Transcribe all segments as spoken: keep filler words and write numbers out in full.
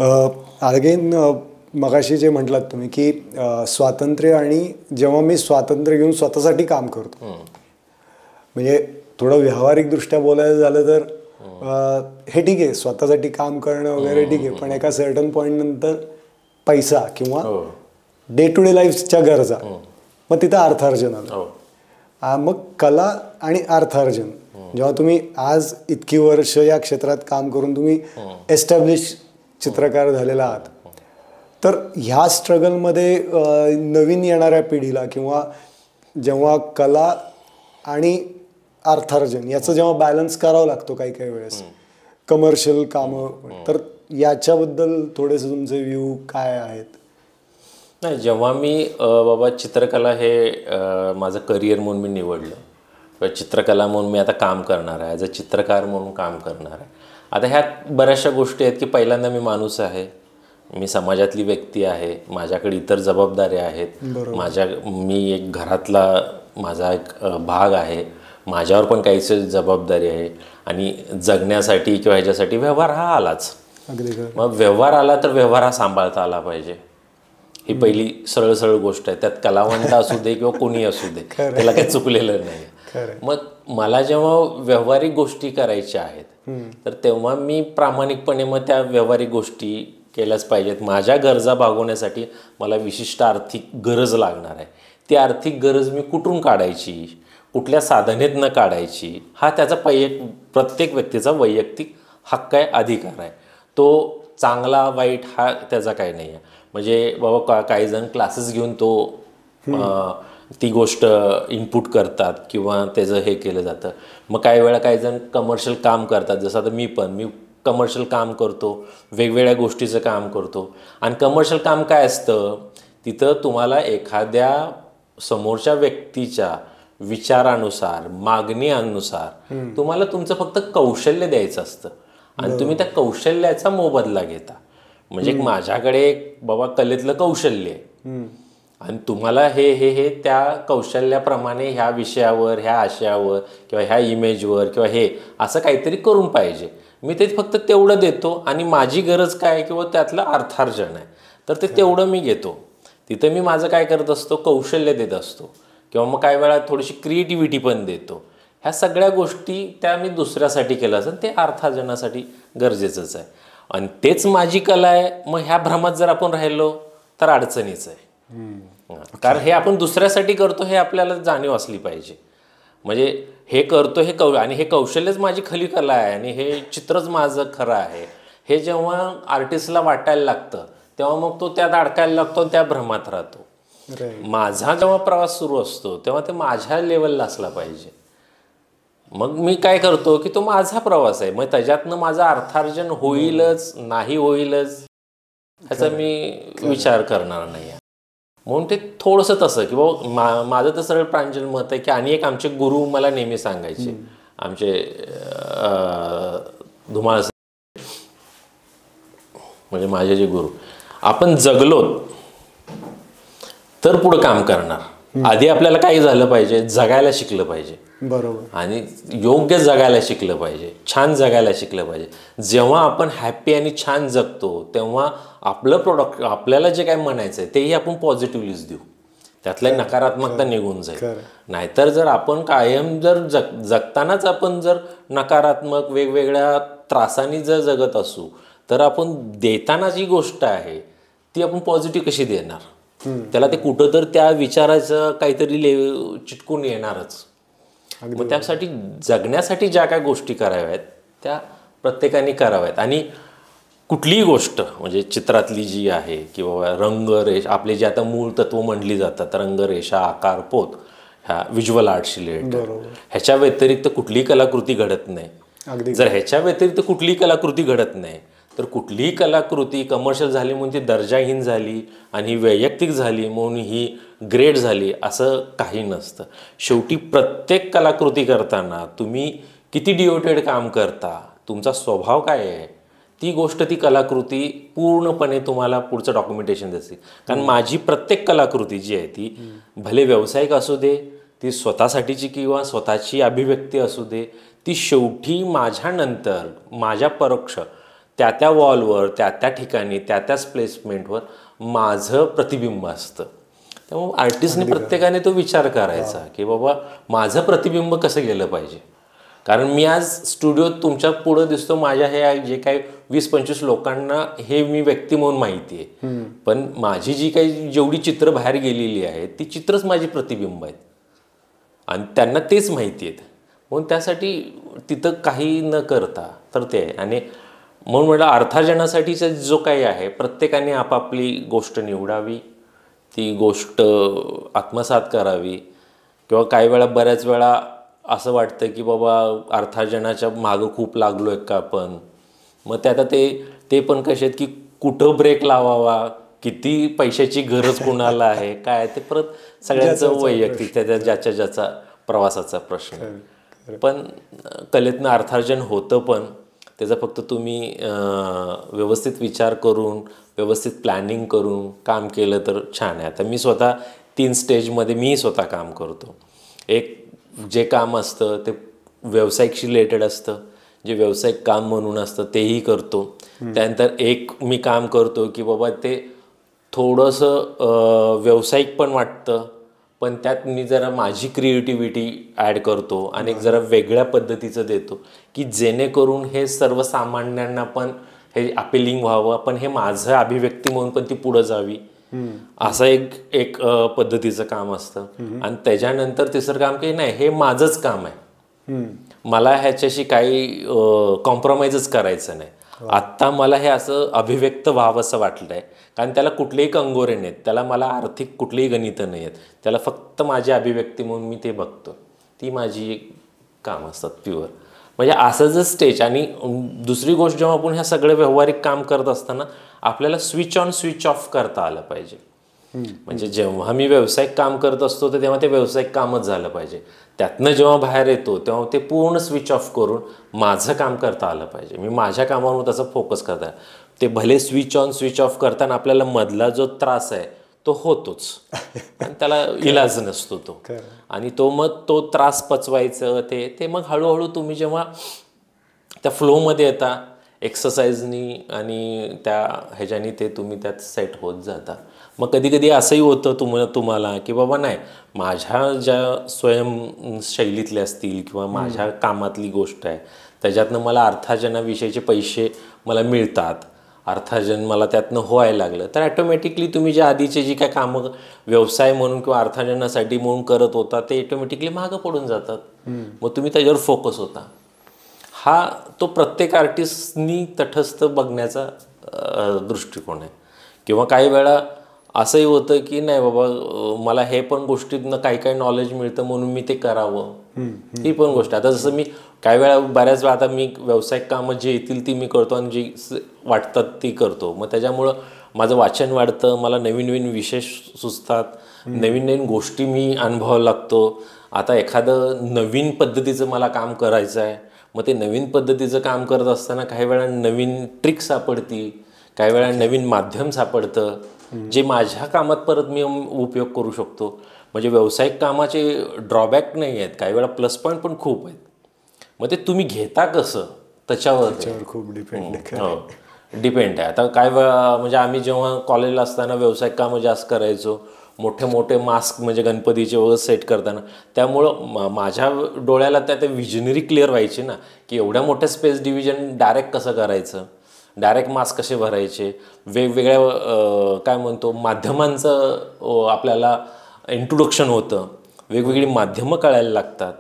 Again मगाशी जे म्हटलात तुम्ही की स्वातंत्र्य आणि जेव्हा मी स्वातंत्र्य घेऊन स्वतःसाठी काम करतो, म्हणजे थोडं व्यावहारिकदृष्ट्या बोलायचं झालं तर हे ठीक आहे, स्वतःसाठी काम करणं वगैरे ठीक आहे, पण एका सर्टन पॉईंट नंतर पैसा किंवा डे टू डे लाईफच्या गरजा, मग तिथं अर्थार्जन आलं. मग कला आणि अर्थार्जन जेव्हा तुम्ही आज इतकी वर्ष या क्षेत्रात काम करून तुम्ही एस्टॅब्लिश चित्रकार झालेला आहात, तर ह्या स्ट्रगलमध्ये नवीन येणाऱ्या पिढीला किंवा जेव्हा कला आणि अर्थार्जन याचं जेव्हा बॅलन्स करावं लागतो काही काही वेळेस कमर्शियल कामं, तर याच्याबद्दल थोडेसे तुमचे व्ह्यू काय आहेत? नाही, जेव्हा मी बाबा चित्रकला हे माझं करिअर म्हणून मी निवडलं किंवा चित्रकला म्हणून मी आता काम करणार आहे, ॲज अ चित्रकार म्हणून काम करणार आहे. आता ह्यात बऱ्याचशा गोष्टी आहेत की पहिल्यांदा मी माणूस आहे, मी समाजातली व्यक्ती आहे, माझ्याकडे इतर जबाबदाऱ्या आहेत, माझ्या मी एक घरातला माझा एक भाग आहे, माझ्यावर पण काहीच जबाबदारी आहे आणि जगण्यासाठी किंवा ह्याच्यासाठी व्यवहार हा आलाच. मग व्यवहार आला तर व्यवहार हा सांभाळता आला पाहिजे, ही पहिली सरळ सरळ गोष्ट आहे. त्यात कलावंत असू दे किंवा कोणी असू दे, त्याला काही चुकलेलं नाही. मग मला जेव्हा व्यावहारिक गोष्टी करायच्या आहेत तर तेव्हा मी प्रामाणिकपणे मग त्या व्यावहारिक गोष्टी केल्याच पाहिजेत. माझ्या गरजा भागवण्यासाठी मला विशिष्ट आर्थिक गरज लागणार आहे, ती आर्थिक गरज मी कुठून काढायची, कुठल्या साधनेतनं काढायची, हा त्याचा पै प्रत्येक व्यक्तीचा वैयक्तिक हक्क आहे, अधिकार आहे. तो चांगला वाईट हा त्याचा काही नाही आहे. म्हणजे बाबा का काही जण क्लासेस घेऊन तो ती गोष्ट इनपुट करतात किंवा त्याचं हे केलं जातं. मग काही वेळा काही जण कमर्शियल काम करतात, जसं आता मी पण मी कमर्शियल काम करतो, वेगवेगळ्या गोष्टीचं काम करतो. आणि कमर्शियल काम काय असतं, तिथं तुम्हाला एखाद्या समोरच्या व्यक्तीच्या विचारानुसार मागणीनुसार तुम्हाला तुमचं फक्त कौशल्य द्यायचं असतं आणि तुम्ही त्या कौशल्याचा मोबदला घेता. म्हणजे माझ्याकडे एक बाबा कलेतलं कौशल्य आहे आणि तुम्हाला हे हे हे त्या कौशल्याप्रमाणे ह्या विषयावर, ह्या आशयावर किंवा ह्या इमेजवर किंवा हे असं काहीतरी करून पाहिजे. मी ते फक्त तेवढं देतो आणि माझी गरज काय किंवा त्यातलं अर्थार्जन आहे तर ते तेवढं मी घेतो. तिथं मी माझं काय करत असतो, कौशल्य देत असतो किंवा मग काही वेळा थोडीशी क्रिएटिव्हिटी पण देतो. ह्या सगळ्या गोष्टी त्या मी दुसऱ्यासाठी केलं असं ते अर्थार्जनासाठी गरजेचंच आहे आणि तेच माझी कला आहे. मग ह्या भ्रमात जर आपण राहिलो तर अडचणीच आहे. कारण हे आपण दुसऱ्यासाठी करतो हे आपल्याला जाणीव असली पाहिजे. म्हणजे हे करतो हे कौ आणि हे कौशल्यच माझी खरी कला आहे आणि हे चित्रच माझं खरं आहे, हे जेव्हा आर्टिस्टला वाटायला लागतं तेव्हा मग तो त्यात अडकायला लागतो, त्या भ्रमात राहतो. माझा जेव्हा प्रवास सुरू असतो तेव्हा ते माझ्या लेवलला असला पाहिजे. मग मी काय करतो की तो माझा प्रवास आहे, मग त्याच्यातनं माझं अर्थार्जन होईलच नाही होईलच ह्याचा मी विचार करणार नाही. म्हणून ते थोडंसं तसं की बाबा मा माझं तर सरळ प्रांजल मत आहे की आणि एक आमचे गुरु मला नेहमी सांगायचे, आमचे धुमाळ म्हणजे माझे जे गुरु, आपण जगलो तर पुढं काम करणार. आधी आपल्याला काय झालं पाहिजे, जगायला शिकलं पाहिजे. बरोबर. आणि योग्य जगायला शिकलं पाहिजे, छान जगायला शिकलं पाहिजे. जेव्हा आपण हॅप्पी आणि छान जगतो तेव्हा आपलं प्रोडक्ट आपल्याला जे काय म्हणायचं आहे तेही आपण पॉझिटिव्हलीच देऊ, त्यातल्या नकारात्मकता निघून जाईल. नाहीतर जर आपण कायम जर जग जगतानाच आपण जर नकारात्मक वेगवेगळ्या त्रासांनी जर जगत असू तर आपण देताना जी गोष्ट आहे ती आपण पॉझिटिव्ह कशी देणार. त्याला ते कुठं तर त्या विचाराचं काहीतरी ले चिटकून येणारच. मग त्यासाठी जगण्यासाठी ज्या काय गोष्टी कराव्यात त्या प्रत्येकाने कराव्यात. आणि कुठलीही गोष्ट म्हणजे चित्रातली जी आहे किंवा रंगरेष आपले जे आता मूळ तत्व म्हणली जातात, रंगरेषा आकार पोत ह्या व्हिज्युअल आर्टशी रिलेटेड, ह्याच्या व्यतिरिक्त कुठलीही कलाकृती घडत नाही. जर ह्याच्या व्यतिरिक्त कुठलीही कलाकृती घडत नाही तर कुठलीही कलाकृती कमर्शियल झाली म्हणून ती दर्जाहीन झाली आणि वैयक्तिक झाली म्हणून ही ग्रेट झाली असं काही नसतं. शेवटी प्रत्येक कलाकृती करताना तुम्ही किती डिवोटेड काम करता, तुमचा स्वभाव काय आहे, ती गोष्ट ती कलाकृती पूर्णपणे तुम्हाला पुढचं डॉक्युमेंटेशन देते. कारण माझी प्रत्येक कलाकृती जी आहे ती भले व्यावसायिक असू दे, ती स्वतःसाठीची किंवा स्वतःची अभिव्यक्ती असू दे, ती शेवटी माझ्यानंतर माझ्या परोक्ष त्या त्या वॉलवर त्या त्या ठिकाणी त्या त्याच प्लेसमेंटवर माझं प्रतिबिंब असतं. त्यामुळे आर्टिस्टने प्रत्येकाने तो विचार करायचा की बाबा माझं प्रतिबिंब कसं गेलं पाहिजे. कारण मी आज स्टुडिओत तुमच्या पुढं दिसतो, माझ्या हे जे काही वीस पंचवीस लोकांना हे मी व्यक्ती म्हणून माहिती आहे, पण माझी जी काही जेवढी चित्र बाहेर गेलेली आहेत ती चित्रच माझी प्रतिबिंब आहेत आणि त्यांना तेच माहिती आहेत. म्हणून त्यासाठी तिथं काही न करता तर ते आहे. आणि म्हणून म्हटलं अर्थार्जनासाठीचा जो काही आहे प्रत्येकाने आपापली गोष्ट निवडावी, ती गोष्ट आत्मसात करावी. किंवा काही वेळा बऱ्याच वेळा असं वाटतं की बाबा अर्थार्जनाच्या मागं खूप लागलो आहे का आपण. मग ते आता ते ते पण कसे आहेत की कुठं ब्रेक लावावा, किती पैशाची गरज कोणाला आहे काय, ते परत सगळ्यांचं वैयक्तिक त्या ज्याच्या ज्याचा प्रवासाचा प्रश्न. पण कलेतनं अर्थार्जन होतं, पण त्याचा फक्त तुम्ही व्यवस्थित विचार करून व्यवस्थित प्लॅनिंग करून काम केलं तर छान आहे. आता मी स्वतः तीन स्टेजमध्ये मी स्वतः काम करतो. एक जे काम असतं ते व्यावसायिकशी रिलेटेड असतं, जे व्यावसायिक काम म्हणून असतं तेही करतो. त्यानंतर एक मी काम करतो की बाबा ते थोडंसं व्यावसायिक पण वाटतं, पण त्यात मी जरा माझी क्रिएटिव्हिटी ॲड करतो आणि एक जरा वेगळ्या पद्धतीचं देतो की जेणेकरून हे सर्वसामान्यांना पण हे अपिलिंग व्हावं, पण हे माझं अभिव्यक्ती म्हणून पण ती पुढं जावी, असं एक एक पद्धतीचं काम असतं. आणि त्याच्यानंतर तिसरं काम की नाही हे माझंच काम आहे, मला ह्याच्याशी काही कॉम्प्रोमाइजच करायचं नाही. आत्ता मला हे असं अभिव्यक्त व्हावं असं वाटलं आहे, कारण त्याला कुठलेही कंगोरे नाहीत, त्याला मला आर्थिक कुठलीही गणितं नाही आहेत, त्याला फक्त माझी अभिव्यक्ती म्हणून मी ते बघतो. ती माझी काम असतात प्युअर. म्हणजे असं जर स्टेज. आणि दुसरी गोष्ट जेव्हा आपण ह्या सगळं व्यावहारिक काम करत असताना आपल्याला स्विच ऑन स्विच ऑफ करता आलं पाहिजे. म्हणजे जेव्हा मी व्यावसायिक काम करत असतो तर तेव्हा ते व्यावसायिक कामच झालं पाहिजे. त्यातनं जेव्हा बाहेर येतो तेव्हा ते पूर्ण स्विच ऑफ करून माझं काम करता आलं पाहिजे. मी माझ्या कामावर त्याचा फोकस करता. ते भले स्विच ऑन स्विच ऑफ करताना आपल्याला मधला जो त्रास आहे तो होतोच आणि त्याला इलाज नसतो तो. आणि तो मग तो त्रास पचवायचं ते ते मग हळूहळू तुम्ही जेव्हा त्या फ्लोमध्ये येता एक्सरसाइजनी आणि त्या ह्याच्यानी ते तुम्ही त्यात सेट होत जाता. मग कधी कधी असंही होतं तुम्हाला तुम्हाला की बाबा नाही माझ्या ज्या स्वयंशैलीतले असतील किंवा माझ्या कामातली गोष्ट आहे त्याच्यातनं मला अर्थार्जनाविषयीचे पैसे मला मिळतात, अर्थार्जन मला त्यातनं व्हायला लागलं, तर ॲटोमॅटिकली तुम्ही ज्या आधीचे जी काय कामं व्यवसाय म्हणून किंवा अर्थार्जनासाठी म्हणून करत होता ते ॲटोमॅटिकली मागं पडून जातात. मग तुम्ही त्याच्यावर फोकस होता. हा तो प्रत्येक आर्टिस्टनी तटस्थ बघण्याचा दृष्टिकोन आहे. किंवा काही वेळा असंही होतं की नाही बाबा मला हे पण गोष्टीतनं काही काही नॉलेज मिळतं म्हणून मी ते करावं, ही पण गोष्ट. आता जसं मी काही वेळा बऱ्याच वेळा आता मी व्यावसायिक कामं जे येतील ती मी करतो आणि जी वाटतात ती करतो. मग त्याच्यामुळं माझं वाचन वाढतं, मला नवीन नवीन विषय सुचतात, नवीन नवीन गोष्टी मी अनुभवायला लागतो. आता एखादं नवीन पद्धतीचं मला काम करायचं आहे, मग ते नवीन पद्धतीचं काम करत असताना काही वेळा नवीन ट्रिक सापडती, काही वेळा नवीन माध्यम सापडतं जे माझ्या कामात परत मी उपयोग करू शकतो. म्हणजे व्यावसायिक कामाचे ड्रॉबॅक नाही आहेत, काही वेळा प्लस पॉईंट पण खूप आहेत. मग ते तुम्ही घेता कसं त्याच्यावर खूप डिपेंड डिपेंड आहे. आता काय वेळा म्हणजे आम्ही जेव्हा कॉलेजला असताना व्यावसायिक कामं जास्त करायचो, मोठे मोठे मास्क म्हणजे गणपतीचे वगैरे सेट करताना, त्यामुळं माझ्या डोळ्याला त्या ते विजनरी क्लिअर व्हायची ना की एवढ्या मोठ्या स्पेस डिव्हिजन डायरेक्ट कसं करायचं, डायरेक्ट मास्क कसे भरायचे, वेगवेगळ्या काय म्हणतो माध्यमांचं आपल्याला इंट्रोडक्शन होतं, वेगवेगळी माध्यमं कळायला लागतात.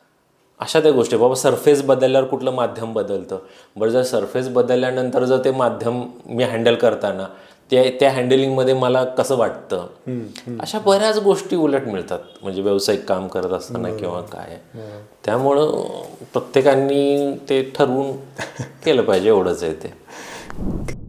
अशा त्या गोष्टी. बाबा सरफेस बदलल्यावर कुठलं माध्यम बदलतं, बरं जर सरफेस बदलल्यानंतर जर ते माध्यम मी हँडल करताना त्या त्या हँडलिंगमध्ये मला कसं वाटतं, अशा बऱ्याच गोष्टी उलट मिळतात म्हणजे व्यावसायिक काम करत असताना किंवा काय. त्यामुळं प्रत्येकाने ते ठरवून केलं पाहिजे, एवढंच आहे ते.